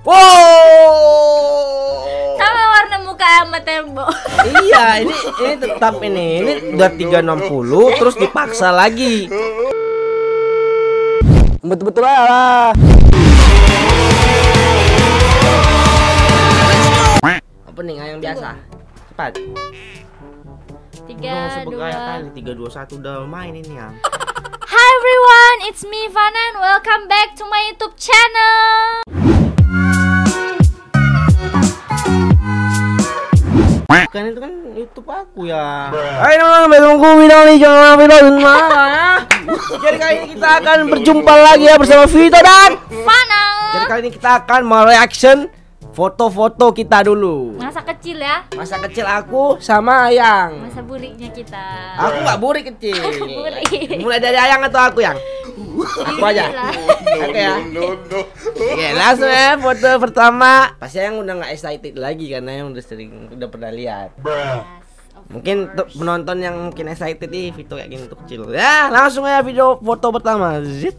Wow. Sama warna muka sama tembok. Iya, ini tetap ini udah 360 terus dipaksa lagi. Betul-betul lah. Opening yang biasa. Cepat. 3, 2. 3, 2, 1 udah main ini ya. Hi everyone, it's me Fana and welcome back to my YouTube channel. Kan itu kan YouTube aku ya. Hai teman-teman, tunggu video ini jangan video ya. Jadi kali ini kita akan berjumpa lagi ya bersama Vito dan Fana. Jadi kali ini kita akan mereaction foto-foto kita dulu. Masa kecil ya? Masa kecil aku sama Ayang. Masa buriknya kita. Aku nggak burik kecil. Burik. Mulai dari Ayang atau aku yang? Aku aja. Oke ya. Oke, langsung ya foto pertama. Pasti Ayang udah nggak excited lagi karena yang udah pernah lihat. Mungkin penonton yang mungkin excited nih Vito kayak gini tuh kecil. Ya, langsung ya video foto pertama. Zit.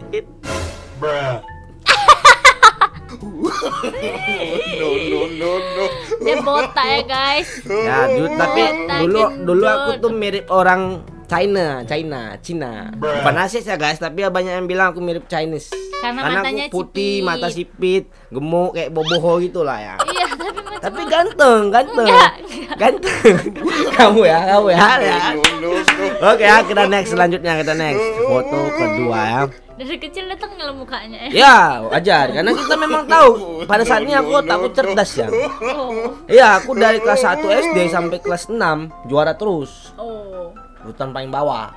No. Dia botak ya guys. Ya, tapi dulu aku tuh mirip orang Cina. Bukan Asia ya guys, tapi banyak yang bilang aku mirip Chinese. Karena aku putih, sipit. mata sipit, gemuk kayak boboho gitu lah ya. Iya, Tapi ganteng. Enggak. Ganteng. kamu ya. Oke ya, kita next selanjutnya foto kedua ya. Dari kecil udah tengil mukanya ya. Ya, wajar karena kita memang tahu pada saat ini aku cerdas ya. Oh. Iya, aku dari kelas 1 SD sampai kelas 6 juara terus. Oh. Urutan paling bawah.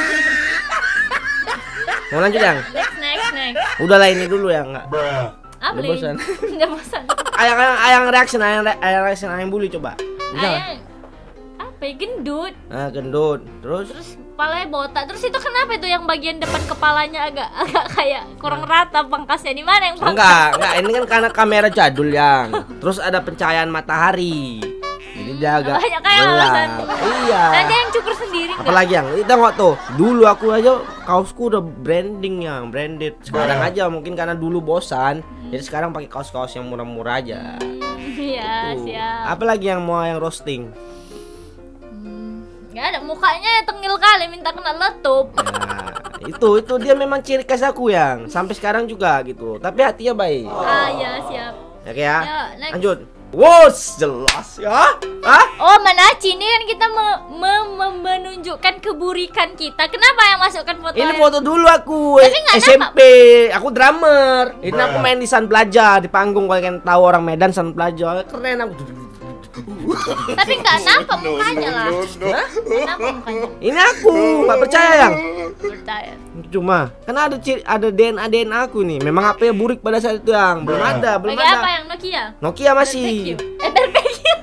Mau lanjut yang? Next. Udahlah ini dulu ya enggak. Apa Udah bosan. Udah bosan. Ayang reaction ayang bully coba. Bisa nggak? Ayang apa ya, gendut. Nah, gendut. Terus Kepalanya botak. Terus itu kenapa itu yang bagian depan kepalanya agak kayak kurang rata pangkasnya? Di mana yang pangkas? enggak, ini kan karena kamera jadul yang. Terus ada pencahayaan matahari. Jadi dia agak Banyak kayak gelap. alasan. Iya. Nanti yang cukur sendiri nggak? Apalagi yang kita nggak tuh. Dulu aku aja kaosku udah branded. Sekarang aja mungkin karena dulu bosan. Jadi sekarang pakai kaos-kaos yang murah-murah aja. Iya, Tuh. siap. Apalagi yang mau yang roasting. Nggak ada, mukanya tengil kali, minta kena letup. Ya, itu dia memang ciri khas aku yang sampai sekarang juga gitu. Tapi hatinya baik. Ya siap. Oke ya. Ya, next. Lanjut. Wow, jelas ya. Hah? Oh, Manaci, ini kan kita menunjukkan keburikan kita. Kenapa yang masukkan foto? Ini foto dulu aku Tapi nggak SMP. Aku drummer. Ini aku main di San Plaza di panggung. Kalau kalian tahu orang Medan San Plaza, keren aku. Tapi nggak nampak mukanya lah. Hah? Nggak nampak mukanya. Ini aku, nggak percaya yang? Percaya. Cuma, karena ada DNA aku nih. Memang HP burik pada saat itu yang belum ada. Pakai apa yang Nokia? Nokia masih. Barbecue.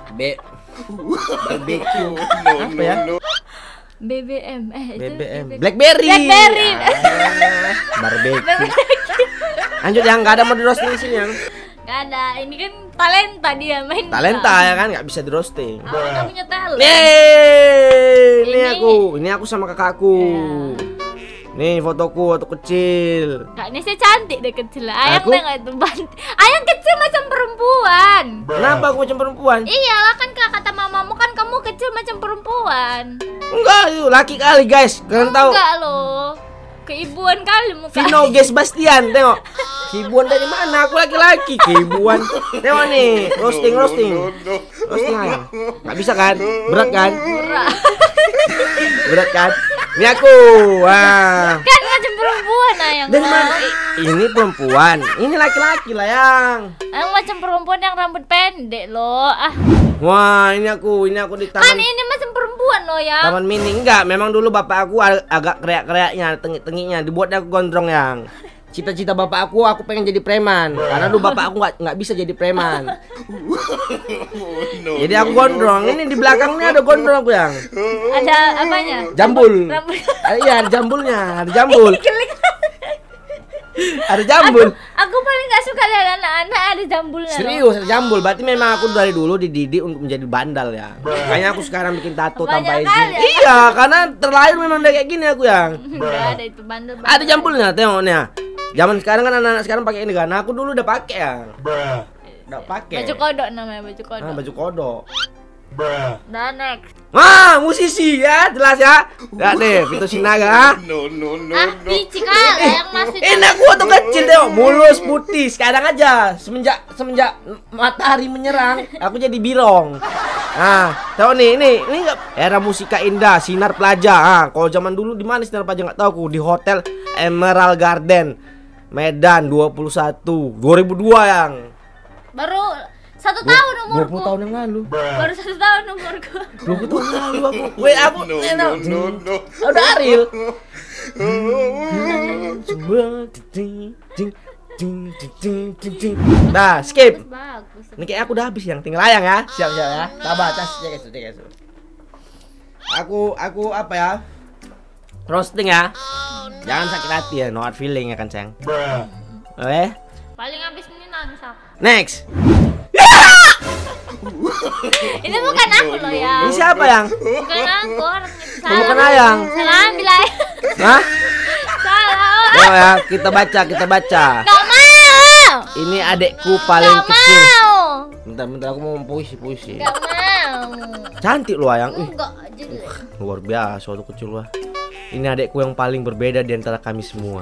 Barbecue. Apa ya? BBM. Itu BBM. Blackberry. Barbecue. Lanjut yang nggak ada mau di roasting di sini yang. Gak ada. Ini kan talenta dia main. Talenta ya kan nggak bisa di roasting. Aku nggak punya talent. Ini aku sama kakakku. Nih fotoku waktu kecil. Kak ini saya cantik deh kecil. Ayang Aku? deh nggak itu Ayang kecil macam perempuan. Kenapa aku macam perempuan? Iyalah kan kata mamamu kan kamu kecil macam perempuan. Enggak, itu laki kali guys. Kalian tahu? Enggak loh. Keibuan kali muka. Vino Ges Bastian, tengok. Keibuan dari mana? Aku laki-laki. Keibuan. Tengok nih, roasting. Roasting ayam. Nggak bisa kan? Berat kan? Berat kan? Ini aku. Wah. Kan macam perempuan Ayang. Dari mana? Ini perempuan. Ini laki-laki lah yang. Ayang macam perempuan yang rambut pendek loh. Wah, ini aku di Kan taman. ini macam perempuan loh ya. Taman mini enggak, memang dulu bapak aku agak kreak-kreaknya, tengik-tengiknya, dibuat aku gondrong yang. Cita-cita bapak aku pengen jadi preman. Karena dulu bapak aku nggak bisa jadi preman. Jadi aku gondrong. Ini di belakangnya ada gondrong aku yang. Ada apanya? Jambul. Rambut. Iya, ada jambulnya, ada jambul. Ada jambul. Aku paling nggak suka lihat anak-anak ada jambulnya. Serius, ada jambul. Berarti memang aku dari dulu dididik untuk menjadi bandal ya. Makanya aku sekarang bikin tato tanpa Banyak izin. kali ya. Iya, karena terlahir memang udah kayak gini aku yang. Enggak ada itu bandel. Ada jambulnya, tengoknya. Zaman sekarang kan anak-anak sekarang pakai ini kan. Aku dulu udah pakai ya. Udah pakai. Baju kodok namanya, baju kodok. Baju kodok. Dan next. Musisi ya, jelas ya. Lihat deh, Vito Sinaga. Biji kali yang masih. Ini aku waktu kecil deh, mulus putih. Sekarang aja, semenjak matahari menyerang, aku jadi birong. Tahu nih, ini enggak era musika indah, Sinar Plaja. Kalau zaman dulu di mana Sinar Plaja nggak tahu aku, di Hotel Emerald Garden, Medan 2001, 2002 yang. Baru 1 tahun umurku. 20 tahun yang lalu. Baru 1 tahun umurku. 20 tahun yang lalu aku. Aku udah Ariel. Nah, skip. Bagus. Ini kayak aku udah habis yang tinggal layang ya. Siap ya. Sabar, guys. Aku apa ya? Roasting ya. Jangan sakit hati ya, no hard feeling ya kan, sayang. Oke. Paling habis ini nangis aku. Next. Ini bukan aku loh ya. Ini siapa yang? Bukan aku orangnya. Bukan Ayang. Salah ambil aja. Hah? Salah. Oh ya, kita baca. Gak mau. Ini adekku paling Gak kecil. mau. Bentar, aku mau puisi. Gak mau. Cantik lu Ayang. Enggak jadi. Luar biasa waktu kecil lu. Ini adekku yang paling berbeda di antara kami semua.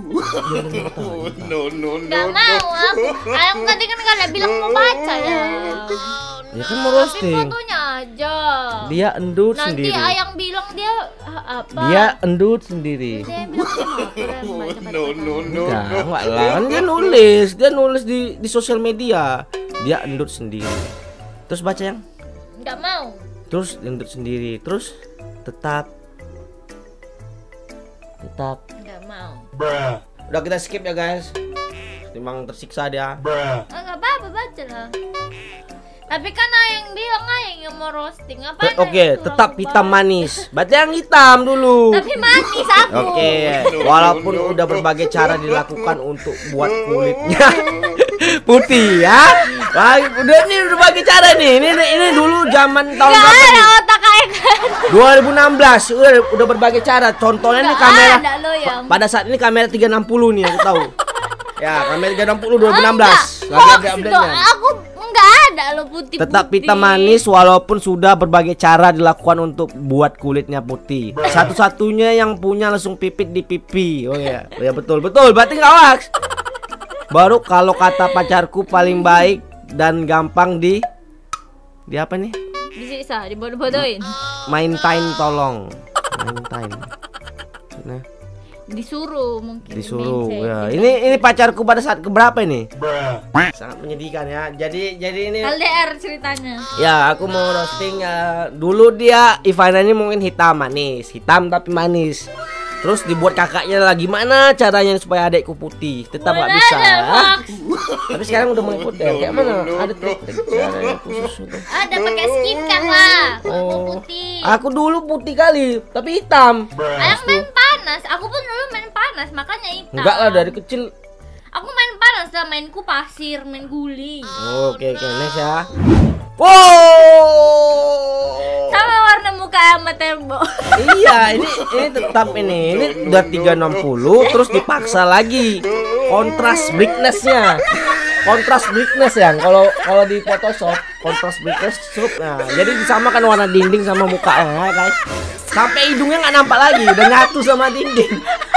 Gak mau aku. Ayang tadi kan gak bilang mau baca ya. Ya kan mau Tapi roasting. fotonya aja. Dia endut Nanti sendiri. Ayang bilang dia apa? Dia endut sendiri. Dia bilang dia mau baca. Enggak lah, kan dia nulis di sosial media. Dia endut sendiri. Terus baca yang? Gak mau. Terus endut sendiri. Terus tetap. Gak mau. Udah kita skip ya guys. Memang tersiksa dia. Gak apa-apa baca lah. Tapi kan Ayang bilang Ayang yang mau roasting apa? Oke, tetap hitam manis. Baca yang hitam dulu. Tapi manis aku. Oke, walaupun udah berbagai cara dilakukan untuk buat kulitnya putih ya. Wah, udah berbagai cara nih. Ini dulu zaman tahun Gak berapa ada nih? otak Ayang. 2016 udah berbagai cara. Contohnya nih Gak kamera. ada lo yang. Pada saat ini kamera 360 nih aku tahu. Ya, kamera 360 2016. Lagi Hoax update-nya. dong. Aku nggak ada lo putih. Tetap hitam manis walaupun sudah berbagai cara dilakukan untuk buat kulitnya putih. Satu-satunya yang punya langsung pipit di pipi. Oh ya, betul. Berarti nggak hoax. Baru kalau kata pacarku paling baik dan gampang di apa nih? Disiksa, dibodoh-bodohin. Main time tolong. Main time. Nah, Disuruh mungkin. disuruh Menceng. ya. Ini pacarku pada saat keberapa ini? Sangat menyedihkan ya. Jadi ini LDR ceritanya. ya, aku mau roasting ya. Dulu dia Ivana ini mungkin hitam tapi manis. Terus dibuat kakaknya lagi mana caranya supaya adekku putih. Tetap nggak Mana bisa. ada, Max? Tapi sekarang udah mulai putih. Kayak mana? Ada trik caranya khusus untuk. Ada pakai skincare lah. Mau Oh, putih. aku dulu putih kali, tapi hitam. Ayang main panas. Aku pun dulu main panas, makanya hitam. Enggak lah, dari kecil. Aku main panas lah, mainku pasir, main guling. Oke, next ya. Wow. Sama warna muka sama tembok. Iya, ini tetap ini udah 360 terus dipaksa lagi. Kontras brightness-nya. Kontras brightness ya. Kalau di Photoshop, kontras brightness sup. Nah, jadi disamakan warna dinding sama muka ya, guys. Sampai hidungnya nggak nampak lagi, udah nyatu sama dinding.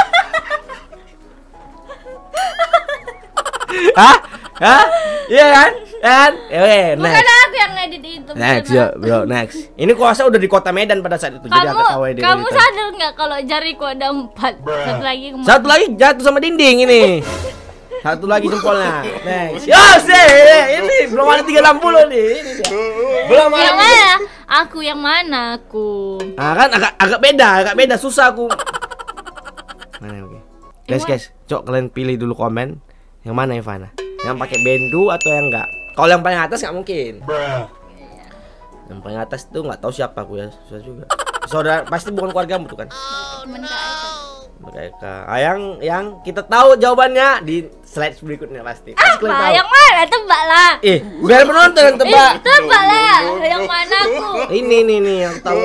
Hah? Iya kan? Bukan Next. aku yang ngedit itu. Next, bukan yo, aku. bro, next. Ini kuasa udah di kota Medan pada saat itu, jadi agak tahu ya Kamu sadar nggak kalau jariku ada 4? Satu lagi kemana? Satu lagi jatuh sama dinding ini. Satu lagi jempolnya. Next. Yo, ini belum ada 360 nih. Ini dia. Belum ada. Yang mana? Aku yang mana aku? Nah, kan agak beda, susah aku. Mana oke. Guys, cok kalian pilih dulu komen. Yang mana Ivana? Yang pakai bendu atau yang enggak? Kalau yang paling atas nggak mungkin. Yang paling atas tuh nggak tahu siapa aku ya, susah juga. Saudara pasti bukan keluargamu tuh kan? Temen Kak Eka. Mereka yang kita tahu jawabannya di slide berikutnya pasti. Pasti kalian Apa? tahu. Yang mana? Tebak lah. Biar penonton yang tebak. Tebak lah. Yang mana aku? Ini nih yang tahu.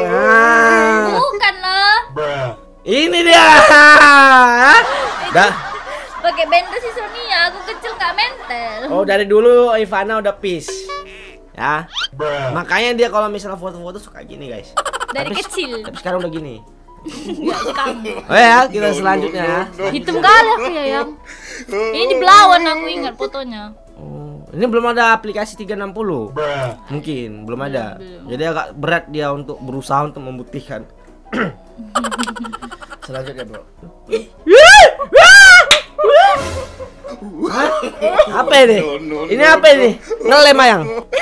Bukan loh. Ini dia. Dah. pakai benda si Sonia, aku kecil nggak mentel. Oh, dari dulu Ivana udah peace. Ya. Makanya dia kalau misalnya foto-foto suka gini, guys. Dari kecil. Tapi sekarang udah gini. Nggak kamu. Oh ya, kita selanjutnya ya. Hitam kali aku ya yang. Ini di Belawan aku ingat fotonya. Oh, ini belum ada aplikasi 360. Mungkin belum ada. Belum. Jadi agak berat dia untuk berusaha untuk membuktikan. Selanjutnya, bro. Hah? Apa ini? Ini apa ini? Ngelem ayang.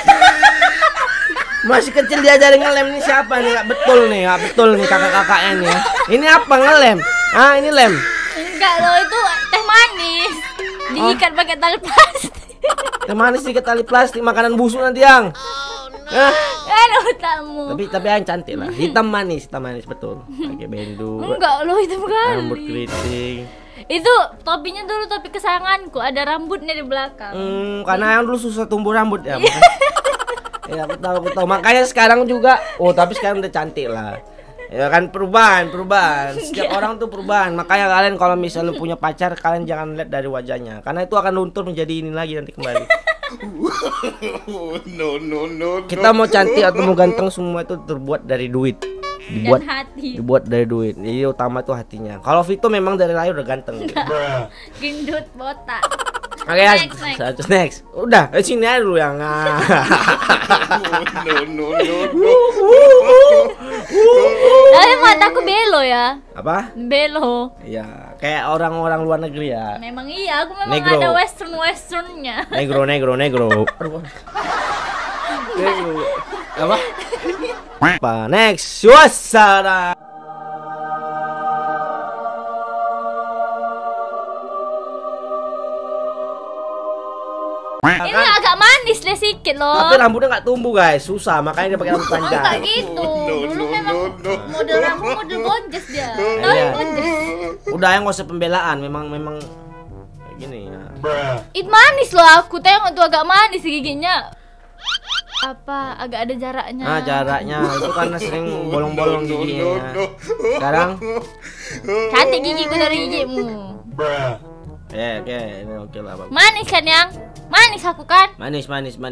Masih kecil diajarin ngelem, ini siapa nih? Gak betul nih, gak betul nih kakak-kakaknya nih ya. Ini apa ngelem? Ah, ini lem. Enggak loh, itu teh manis. Diikat pakai tali plastik. Teh manis dikit tali plastik, makanan busuk nanti yang. Kan otakmu. Tapi yang cantik lah. Hitam manis betul. Pakai bendu. Enggak loh, itu Rambut kali. keriting. Itu topinya dulu topi kesayanganku, ada rambutnya di belakang. Karena yang dulu susah tumbuh rambut ya. Ya, aku tahu. Makanya sekarang juga. Oh, tapi sekarang udah cantik lah. Ya kan, perubahan. Setiap orang tuh perubahan. Makanya kalian kalau misalnya punya pacar, kalian jangan lihat dari wajahnya, karena itu akan luntur menjadi ini lagi nanti kembali. No. Kita mau cantik atau mau ganteng, semua itu terbuat dari duit. Dan hati. Dibuat dari duit. Jadi utama tuh hatinya. Kalau Vito memang dari lahir udah ganteng. Gendut botak. Oke, next. Udah, sini aja dulu yang. No. Tapi mataku belo ya. Apa? Belo. Ya, kayak orang-orang luar negeri ya. Memang iya, aku memang Negro. ada westernnya. Negro. Apa? Apa? Next, suasana. Ini agak manis deh sedikit loh. Tapi rambutnya nggak tumbuh, guys, susah, makanya dia pakai rambut Oh, panjang. enggak gitu. Dulu memang model rambut model bonjes dia. Tahu Iya. bonjes? Udah, yang nggak usah pembelaan, memang kayak gini ya. Itu manis loh, aku tengok tuh agak manis giginya. Apa agak ada jaraknya? Nah, jaraknya itu karena sering bolong-bolong giginya. Sekarang Cantik gigiku dari gigimu. oke, ini oke lah, Bang. Manis kan yang? Manis aku kan? Manis.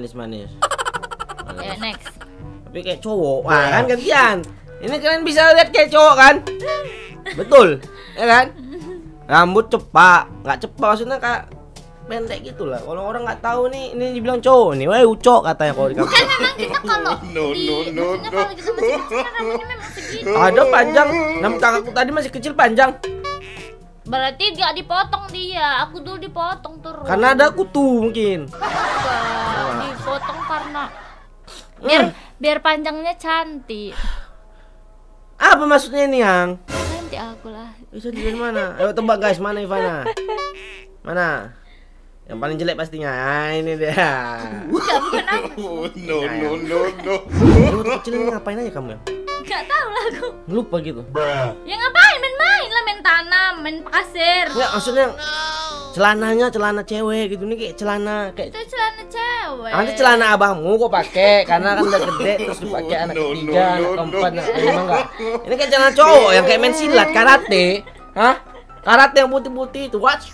Ya next. Tapi kayak cowok. Wah, kan gantian. Ini kalian bisa lihat kayak cowok kan? Betul, ya kan? Rambut cepak, nggak cepak maksudnya kayak pendek gitu lah. Kalau orang nggak tahu nih, ini dibilang cowok nih. Wah, ucok katanya kalau di kampung. Kan memang kita kalau maksudnya kalau kita masih kecil kan rambutnya memang segitu. Ada panjang. Nama kakakku tadi masih kecil panjang. Berarti nggak dipotong dia. Aku dulu dipotong terus. Karena ada kutu mungkin. Enggak, dipotong karena biar panjangnya cantik. Apa maksudnya ini, Yang? Cantik aku lah. Bisa dari mana? Ayo tebak, guys, mana Ivana? Mana? Yang paling jelek pastinya. Nah, ini dia. Enggak, bukan aku. No. Waktu kecil ini ngapain aja kamu ya? Enggak tahu lah aku. Lupa gitu. Ya ngapain main-main lah, main tanam, main pasir. Enggak, maksudnya celananya celana cewek gitu nih, kayak celana kayak Itu celana cewek. nanti celana abangmu kok pakai karena kan udah gede terus dipakai anak ketiga, anak keempat, anak kelima enggak. Ini kayak celana cowok yang kayak main silat karate. Hah? Karate yang putih-putih itu. What?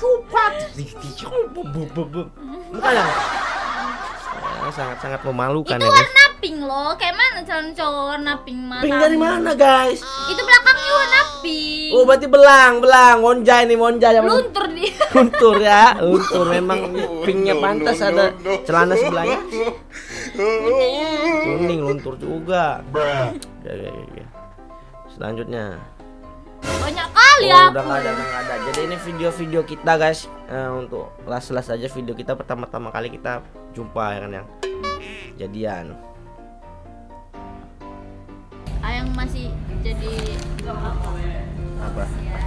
Bukan yang sangat-sangat memalukan Itu ya, guys. warna pink loh. Kayak mana celana cowok warna pink mata? Pink dari mana, guys? Itu belakangnya warna pink. Oh, berarti belang, monja yang Luntur dia. luntur ya, luntur memang pinknya pantas ada celana sebelahnya. Kuning luntur juga. Oke. Selanjutnya. Banyak kali Oh, aku. udah nggak ada. Jadi ini video-video kita, guys. Untuk las-las aja video kita pertama-tama kali kita jumpa ya kan, yang jadian. Yang masih jadi Apa?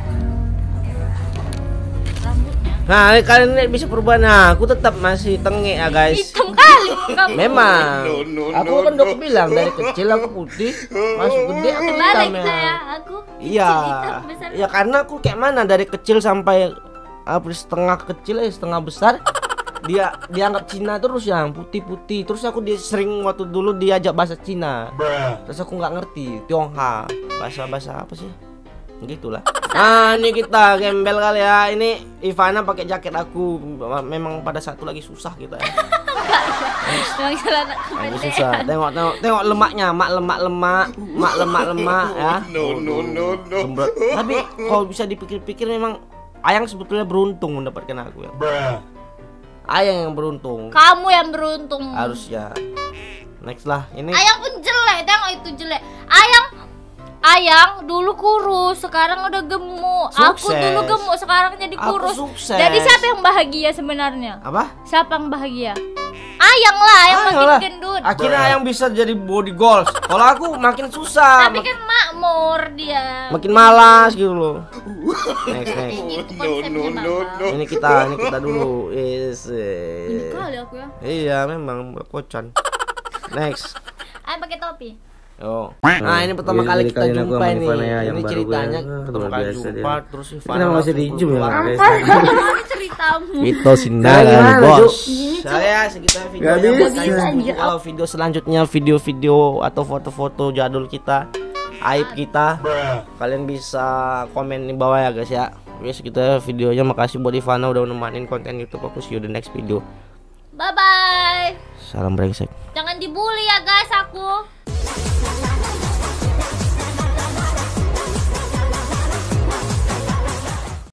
rambutnya. Nah, kalian lihat bisa perubahan. Nah, aku tetap masih tengek ya, guys. Hitam kali kamu. Memang. Aku kan udah bilang dari kecil aku putih, masuk gede aku hitam Balik ya. saya, aku Iya. kecil, hitam, besar. Ya karena aku kayak mana dari kecil sampai setengah kecil setengah besar dia dianggap Cina terus, yang putih-putih. Terus aku sering waktu dulu diajak bahasa Cina. Terus aku nggak ngerti Tionghoa, bahasa apa sih? Gitulah. Ah, ini kita gembel kali ya. Ini Ivana pakai jaket aku. Memang pada satu lagi susah kita ya. Memang celana Lagi pendek. susah. Tengok lemaknya, mak lemak ya. No. Gembrot. Tapi kalau bisa dipikir-pikir memang Ayang sebetulnya beruntung mendapatkan aku ya. Ayang yang beruntung. Kamu yang beruntung. Harus ya. Next lah. Ini Ayang pun jelek, tengok itu jelek. Ayang dulu kurus, sekarang udah gemuk. Aku Sukses. dulu gemuk, sekarang jadi Aku kurus. sukses. Jadi siapa yang bahagia sebenarnya? apa? Siapa yang bahagia? Ayang lah, yang makin Ayolah. gendut. Akhirnya Ayang bisa jadi body goals. Kalau aku makin susah. Tapi kan makmur dia. Makin malas gitu loh. Next. Itu konsepnya Bapak. Ini kita dulu. Ini kali aku ya. Iya, memang kocan. Next. Ayo pakai topi. Oh. Nah, ini pertama kali kita Kali-kali aku jumpa sama ini. Ivana ya, yang Ini baru ceritanya gue. pertama Luar kali biasa jumpa dia. terus Ivana Kenapa masih langsung diinjum ya, keluar. guys? Ini ceritamu. Itu Gimana, sindaran bos. Cuk? Saya sekitar video Gak yang bisa. bakal tunggu kalau video selanjutnya video-video atau foto-foto jadul kita, aib kita, kalian bisa komen di bawah ya guys ya. Oke, sekitar videonya. Makasih buat Ivana udah nemanin konten YouTube aku. See you the next video. Bye bye. Salam brengsek. Jangan dibully ya guys aku.